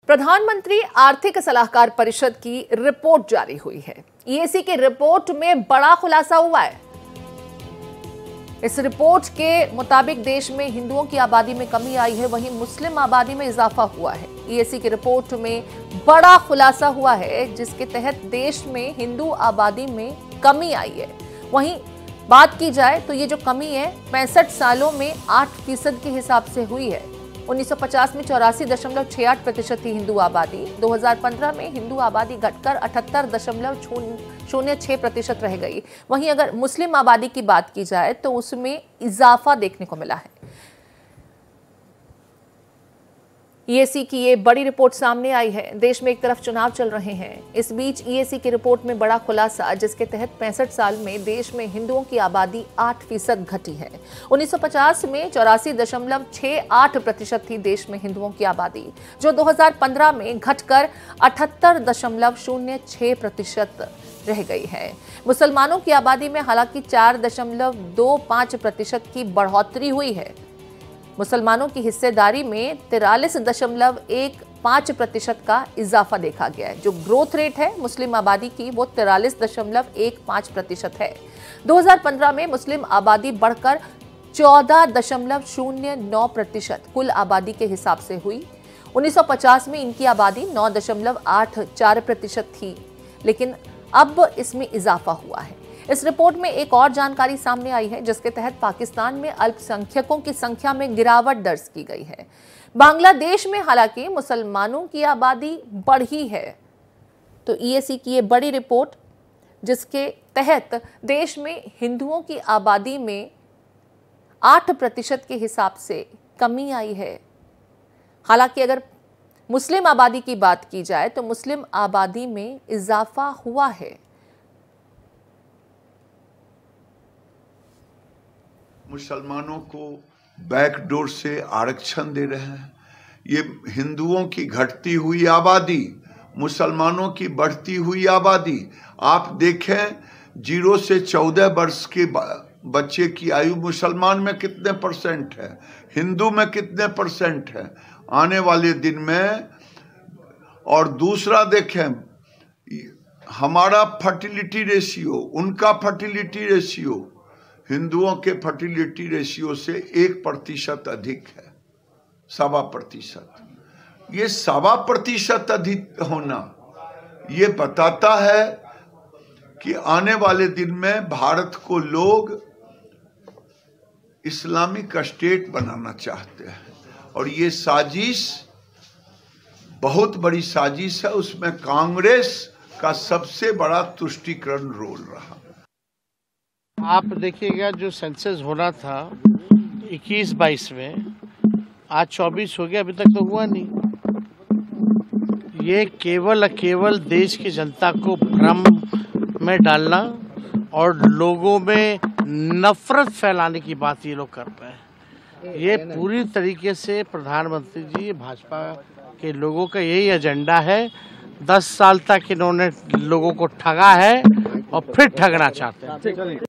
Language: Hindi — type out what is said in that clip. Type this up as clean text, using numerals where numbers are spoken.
प्रधानमंत्री आर्थिक सलाहकार परिषद की रिपोर्ट जारी हुई है। ईएसी की रिपोर्ट में बड़ा खुलासा हुआ है। इस रिपोर्ट के मुताबिक देश में हिंदुओं की आबादी में कमी आई है, वहीं मुस्लिम आबादी में इजाफा हुआ है। ईएसी की रिपोर्ट में बड़ा खुलासा हुआ है, जिसके तहत देश में हिंदू आबादी में कमी आई है। वहीं बात की जाए तो ये जो कमी है 65 सालों में 8% के हिसाब से हुई है। 1950 में 84.68% थी हिंदू आबादी। 2015 में हिंदू आबादी घटकर 78.06% रह गई। वहीं अगर मुस्लिम आबादी की बात की जाए तो उसमें इजाफा देखने को मिला है। ईएसी की ये बड़ी रिपोर्ट सामने आई है। देश में एक तरफ चुनाव चल रहे हैं, इस बीच ईएसी की रिपोर्ट में बड़ा खुलासा, जिसके तहत 65 साल में देश में हिंदुओं की आबादी 8% घटी है। 1950 में 84.68% थी देश में हिंदुओं की आबादी, जो 2015 में घटकर 78.06% रह गई है। मुसलमानों की आबादी में हालांकि 4.25% की बढ़ोतरी हुई है। मुसलमानों की हिस्सेदारी में 43.15% का इजाफा देखा गया है। जो ग्रोथ रेट है मुस्लिम आबादी की वो 43.15% है। 2015 में मुस्लिम आबादी बढ़कर 14.09% कुल आबादी के हिसाब से हुई। 1950 में इनकी आबादी 9.84% थी, लेकिन अब इसमें इजाफा हुआ है। इस रिपोर्ट में एक और जानकारी सामने आई है, जिसके तहत पाकिस्तान में अल्पसंख्यकों की संख्या में गिरावट दर्ज की गई है। बांग्लादेश में हालांकि मुसलमानों की आबादी बढ़ी है। तो ईएसी की ये बड़ी रिपोर्ट, जिसके तहत देश में हिंदुओं की आबादी में 8% के हिसाब से कमी आई है। हालांकि अगर मुस्लिम आबादी की बात की जाए तो मुस्लिम आबादी में इजाफा हुआ है। मुसलमानों को बैकडोर से आरक्षण दे रहे हैं। ये हिंदुओं की घटती हुई आबादी, मुसलमानों की बढ़ती हुई आबादी। आप देखें 0 से 14 वर्ष के बच्चे की आयु मुसलमान में कितने %, है, हिंदू में कितने % है आने वाले दिन में। और दूसरा देखें, हमारा फर्टिलिटी रेशियो, उनका फर्टिलिटी रेशियो हिंदुओं के फर्टिलिटी रेशियो से 1% अधिक है, 1.25%। ये 1.25% अधिक होना ये बताता है कि आने वाले दिन में भारत को लोग इस्लामिक स्टेट बनाना चाहते हैं। और ये साजिश बहुत बड़ी साजिश है। उसमें कांग्रेस का सबसे बड़ा तुष्टीकरण रोल रहा। आप देखिएगा, जो सेंसस होना था 21-22 में, आज 24 हो गया, अभी तक तो हुआ नहीं। ये केवल देश की जनता को भ्रम में डालना और लोगों में नफरत फैलाने की बात ये लोग कर रहे हैं। ये पूरी तरीके से प्रधानमंत्री जी, भाजपा के लोगों का यही एजेंडा है। 10 साल तक इन्होंने लोगों को ठगा है और फिर ठगना चाहते हैं।